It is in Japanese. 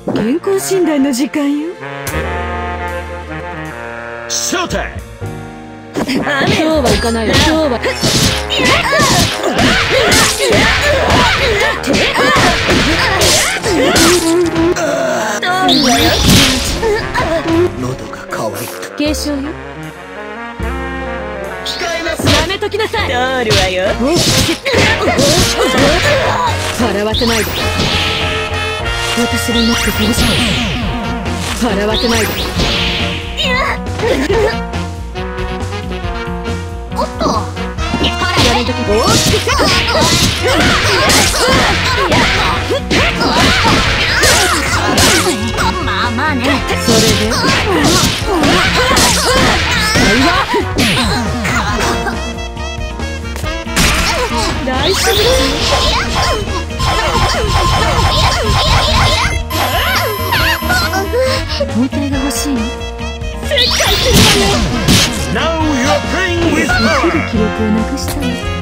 健康診断の時間よ。 ショータイム。 今日は行かないよ。今日は喉が渇いた。 軽症よ。やめときなさい。 通るわよ。 笑わせないで。私がいなくて寂しい。笑わせないで。 おっと。 やめとき。おっまあまあね。 それで大丈夫。包帯が欲しいの。 Now you're playing with 生きる記録をなくしたの。